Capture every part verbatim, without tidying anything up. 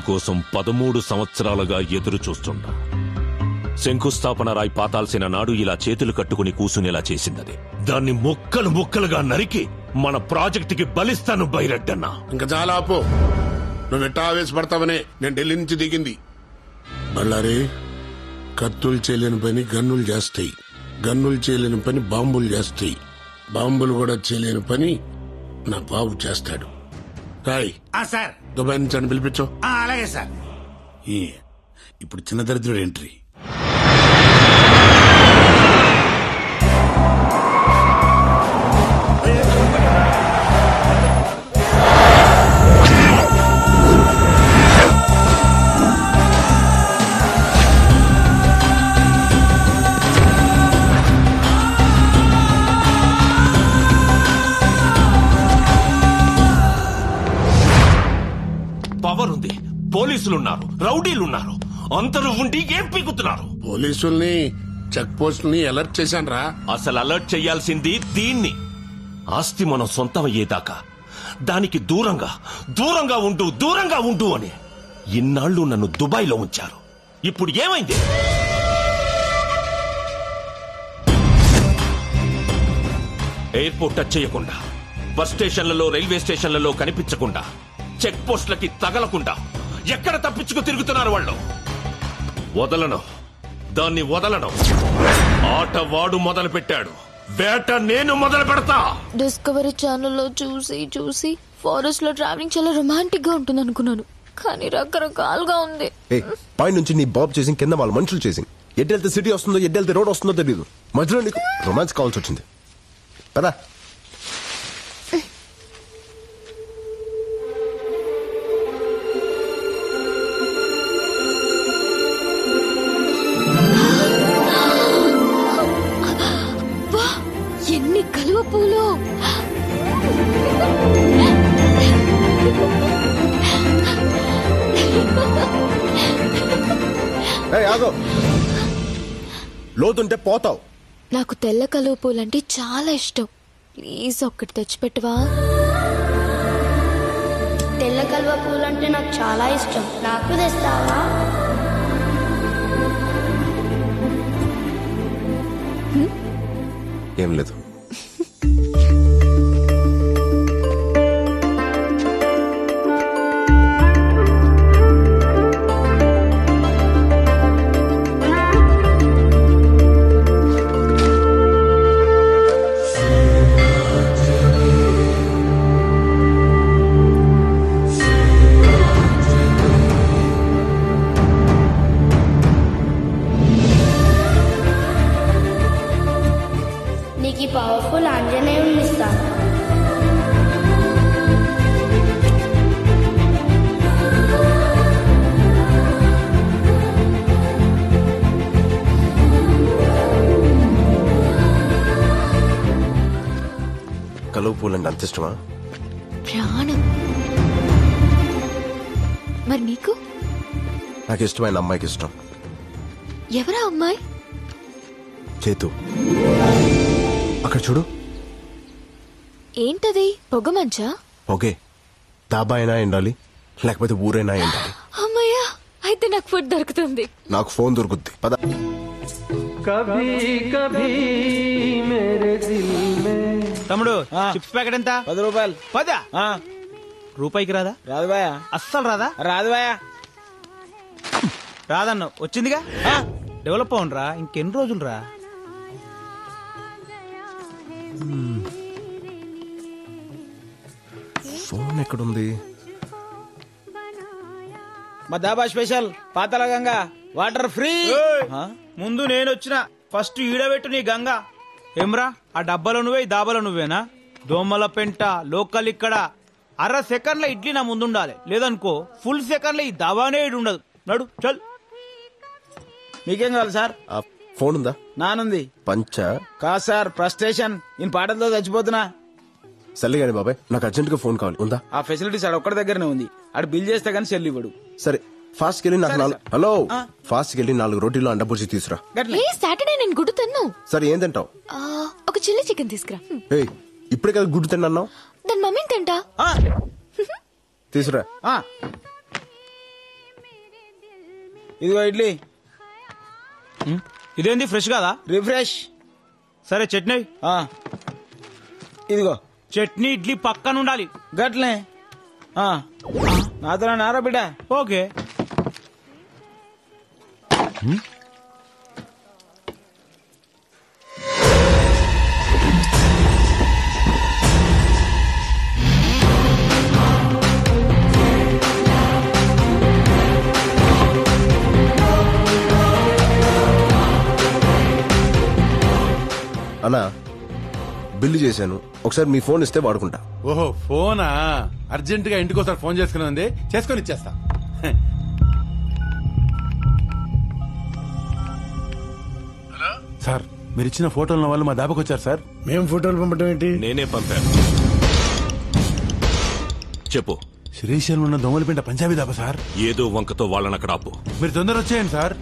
కోసం పదమూడు సంవత్సరాలుగా ఎదురు చూస్తుండా. శంకుస్థాపన రాయి పాతాల్సిన నాడు ఇలా చేతులు కట్టుకుని కూసునేలా చేసిందది. దాన్ని ముక్కలు ముక్కలుగా నరికి మన ప్రాజెక్టుకి బలిస్తాను బైరెడ్డన్నా. ఇంకా చాలా ఆపో. నువ్వు ఎట్టా ఆవేశపడతావనే నేను ఢిల్లీ నుంచి దిగింది. బళ్ళారే, కత్తులు చేయలేని పని గన్నులు చేస్తాయి, గన్నులు చేయలేని పని బాంబులు చేస్తాయి, బాంబులు కూడా చేయలేని పని నా బాబు చేస్తాడు. రాయ్ సార్, దుబాయ్ నుంచి అని పిలిపించు. అలాగే సార్. ఇప్పుడు చిన్న దరిద్రుడు ఎంట్రీ. పవర్ ఉంది, పోలీసులున్నారు, రౌడీలున్నారు, అందరూ ఉండి ఏం పీకుతున్నారు? పోలీసుల్ని, చెక్ పోస్టుల్ని అలర్ట్ చేశాను రా. అసలు అలర్ట్ చేయాల్సింది దీన్ని. ఆస్తి మనం సొంతమయ్యేదాకా దానికి దూరంగా దూరంగా ఉండు దూరంగా ఉండు అని ఇన్నాళ్లు నన్ను దుబాయ్లో ఉంచారు. ఇప్పుడు ఏమైంది? ఎయిర్పోర్ట్ టచ్ చేయకుండా, బస్ స్టేషన్లలో, రైల్వే స్టేషన్లలో కనిపించకుండా, చెక్ పోస్టులకి తగలకుండా ఎక్కడ తప్పించుకు తిరుగుతున్నారు వాళ్ళు? వదలను, దాన్ని వదలను. ఆట వాడు మొదలు పెట్టాడు, వేట నేను మొదలు పెడతా. డిస్కవరీ ఛానల్లో చూసి చూసి ఫారెస్ట్ లో ట్రావెలింగ్ చాలా రొమాంటిక్ గా ఉంటుంది అనుకున్నాను, కానీ రకరకాలుగా ఉంది. పై నుంచి నీ బాబ్ చేసింగ్, కింద వాళ్ళ మనుషులు చేసింగ్. ఎడ్డెళ్తే సిటీ వస్తుందో ఎడ్డెళ్తే రోడ్ వస్తుందో తెలియదు. మధ్యలో నీకు రొమాన్స్ కావాల్సి వచ్చింది. పదా ఎన్ని కలువ పూలు! లోతుంటే పోతావు. నాకు తెల్ల కలువ పూలంటే చాలా ఇష్టం. ప్లీజ్ ఒక్కటి తెచ్చిపెట్టవా? తెల్ల కలువ పూలంటే నాకు చాలా ఇష్టం, నాకు తెస్తావా? ఏం లేదు. నీకు పవర్ఫుల్ ఆంజనేయుడిని ఇస్తాను. కలువ పూలంటే అంత ఇష్టమా? ప్రాణం. మరి నీకు? నాకు ఇష్టమైన అమ్మాయికి ఇష్టం. ఎవరా అమ్మాయి? చేతు. అక్కడ చూడు. ఏంటది? పొగ మంచా? ఓకే, దాబా అయినా ఎండాలి, లేకపోతే ఊరైనా ఎండాలి. అమ్మయ్యా, అయితే నాకు ఫుడ్ దొరుకుతుంది. నాకు ఫోన్ దొరుకుద్ది. పద. కభీ కభీ మేరే దిల్ మే. తమ్ముడు, చిప్స్ ప్యాకెట్ ఎంత? పది రూపాయలు. పదా? రూపాయికి రాదా? రాదు బాయా. అస్సలు రాదా? రాదు బాయా. రాదన్న వచ్చిందిగా. డెవలప్ అవునరా, ఇంకెన్ని రోజులు రా. ఫోన్ ఎక్కడుంది? మా దాబా స్పెషల్ పాతల గంగా వాటర్ ఫ్రీ. ముందు నేను వచ్చిన ఫస్ట్ ఈడబెట్టు నీ గంగా. ఏమ్రా, ఆ డబ్బాలో నువ్వే, ఈ దాబాలో నువ్వేనా? దోమల పెంట లోకల్ ఇక్కడ. అర సెకండ్ల ఇడ్లీ నా ముందుండాలి, లేదనుకో ఫుల్ సెకండ్ల ఈ దాబానే ఇడు ఉండదు. నడు చల్. మీకేం కావాలి సార్? ఫోన్ ఉందా? నానుంది. పంచ కాదు సార్, ఫ్రస్ట్రేషన్. నేను పాటలతో చచ్చిపోతున్నా. సర్లే గాని బాబాయ్, నాకు అర్జెంట్ గా ఫోన్ కావాలి. ఉందా? ఆ ఫెసిలిటీస్ ఆడ ఒక్కడి దగ్గరనే ఉంది. ఆడు బిల్ చేస్తే గానీ సెల్ ఇవ్వడు. సరే, ఫాస్ట్ కెళ్ళి నాకు నాలుగు హలో ఫాస్ట్ కెళ్ళి నాలుగు రోటీలు అండబుర్చి తీసురా. సాటర్డే నేను గుడ్డు తిన్ను. సరే, ఏం తింటావు? ఒక చిల్లీ చికెన్ తీసుకురా. ఇప్పుడే కదా గుడ్డు తిన్నావు. దాని మమ్మీని తింటా. తీసురా. ఇదిగో ఇడ్లీ. ఇదేంది ఫ్రెష్ కాదా? రిఫ్రెష్. సరే చట్నీ. ఇదిగో చట్నీ ఇడ్లీ పక్కన ఉండాలి. గట్లే. నాతో నారా బిడ్డ. ఓకే. అన్నా బిల్లు చేశాను, ఒకసారి మీ ఫోన్ ఇస్తే వాడుకుంటా. ఓహో ఫోనా? అర్జెంట్ గా ఇంటికి ఒకసారి ఫోన్ చేసుకుని ఉంది, చేసుకొని ఇచ్చేస్తా. సార్ మీరు ఇచ్చిన ఫోటోల వాళ్ళు మా దాబాకి వచ్చారు సార్. మేము ఫోటోలు పంపటం ఏంటి? నేనే పంపాను. చెప్పు. శ్రీశైలం ఉన్న దోమలపేట పంజాబీ దాబా సార్. ఏదో వంకతో వాళ్ళని అక్కడ ఆపు. మీరు తొందర వచ్చేయండి సార్.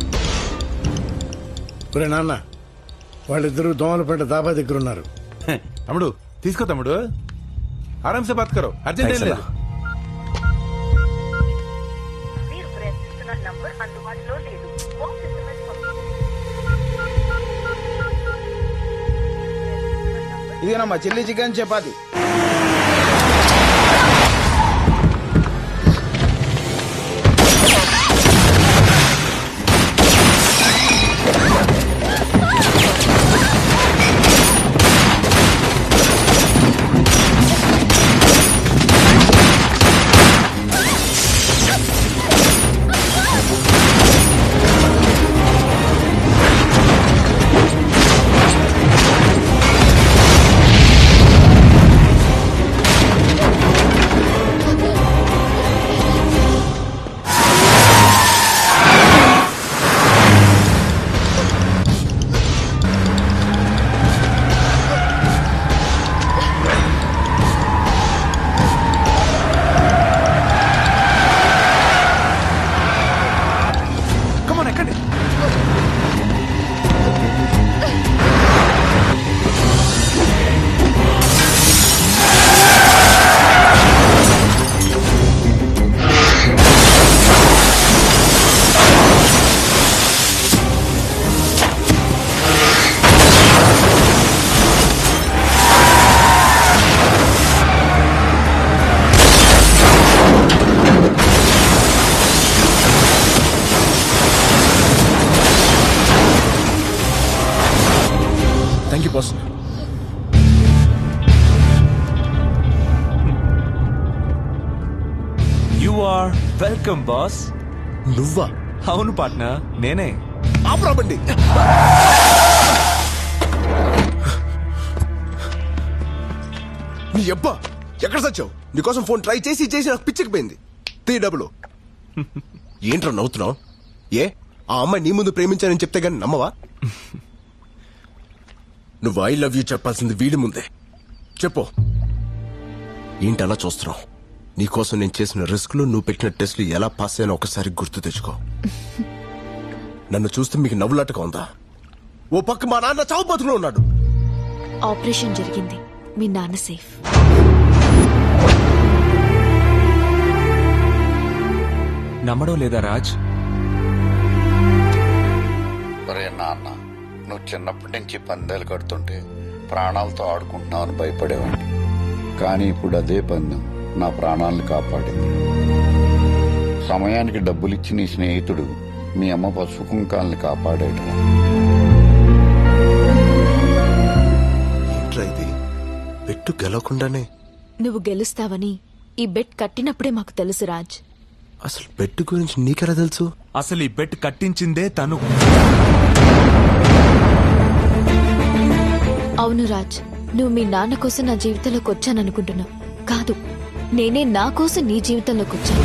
ఒరే నాన్న, వాళ్ళిద్దరూ దోమలపేట దాబా దగ్గర ఉన్నారు. తమ్ముడు తీసుకో తమ్ముడు, ఆరాంసే బాత్ కరో, అర్జెంట్ ఏం లేదు. ఇదేనమ్మా chilli chicken chapati. Welcome boss. నువ్వా? అవును పార్ట్నర్, నేనే. ఆపరాబండి. నీ అబ్బా ఎక్కడ సచ్చావు? నీకోసం ఫోన్ ట్రై చేసి చేసి నాకు పిచ్చికిపోయింది. Three double. ఏంట్రా నవ్వుతున్నావు? ఏ ఆ అమ్మాయి నీ ముందు ప్రేమించానని చెప్తే గాని నమ్మవా? నువ్వు ఐ లవ్ యూ చెప్పాల్సింది వీడి ముందే. చెప్పు. ఏంటి అలా చూస్తున్నావు? నీకోసం నేను చేసిన రిస్క్లు, నువ్వు పెట్టిన టెస్ట్లు ఎలా పాస్ అయ్యానో ఒకసారి గుర్తు తెచ్చుకో. నన్ను చూస్తే మీకు నవ్వులాటగా ఉందా? ఓ పక్క మా నాన్న చావు బతుకులో ఉన్నాడు. ఆపరేషన్ జరిగింది, మీ నాన్న సేఫ్. నమ్మడం లేదా రాజ్? ఒరే నాన్న, నువ్వు చిన్నప్పటి నుంచి పందాలు కడుతుంటే ప్రాణాలతో ఆడుకుంటున్నావని భయపడేవాడిని. కానీ ఇప్పుడు అదే పందెం నా ప్రాణాలను కాపాడింది. సమయానికి డబ్బులిచ్చి నీ స్నేహితుడు మీ అమ్మ పసుపు కుంకాలని కాపాడాడు. ఇది బెట్టు గెలవకుండానే నువ్వు గెలుస్తావని ఈ బెట్ కట్టినప్పుడే మాకు తెలుసు రాజ్. అసలు బెట్ గురించి నీకెలా తెలుసు? అసలు ఈ బెట్ కట్టించిందే తను. అవును రాజ్, నువ్వు మీ నాన్న కోసం నా జీవితంలోకి వచ్చాననుకుంటున్నావు. కాదు, నేనే నా కోసం నీ జీవితంలోకి వచ్చాను.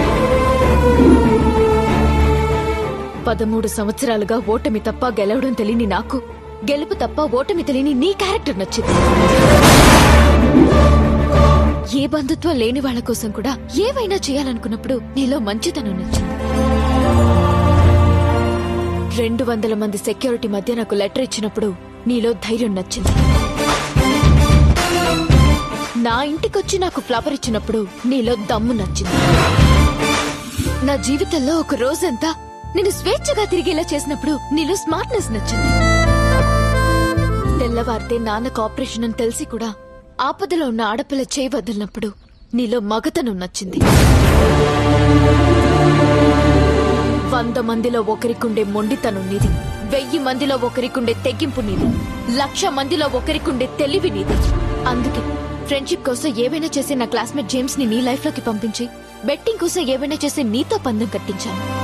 పదమూడు సంవత్సరాలుగా ఓటమి తప్ప గెలవడం తెలియని నాకు, గెలుపు తప్ప ఓటమి తెలియని నీ క్యారెక్టర్ నచ్చింది. ఏ బంధుత్వం లేని వాళ్ల కోసం కూడా ఏవైనా చేయాలనుకున్నప్పుడు నీలో మంచితనం నచ్చింది. రెండు వందల మంది సెక్యూరిటీ మధ్య నాకు లెటర్ ఇచ్చినప్పుడు నీలో ధైర్యం నచ్చింది. నా ఇంటికొచ్చి నాకు ఫ్లవర్ ఇచ్చినప్పుడు నీలో దమ్ము నచ్చింది. నా జీవితంలో ఒక రోజంతా నేను స్వేచ్ఛగా తిరిగేలా చేసినప్పుడు నీలో స్మార్ట్నెస్ నచ్చింది. తెల్లవారితే నాన్నకు ఆపరేషన్ అని తెలిసి కూడా ఆపదలో ఉన్న ఆడపిల్ల చేయి వదిలినప్పుడు నీలో మగతనం నచ్చింది. వంద మందిలో ఒకరికుండే మొండితనం నీది, వెయ్యి మందిలో ఒకరికుండే తెగింపు నీది, లక్ష మందిలో ఒకరికుండే తెలివి నీది. అందుకే ఫ్రెండ్షిప్ కోసం ఏవైనా చేసే నా క్లాస్మేట్ జేమ్స్ ని నీ లైఫ్ లోకి పంపించి బెట్టింగ్ కోసం ఏవైనా చేసే నీతో పందెం కట్టించాను.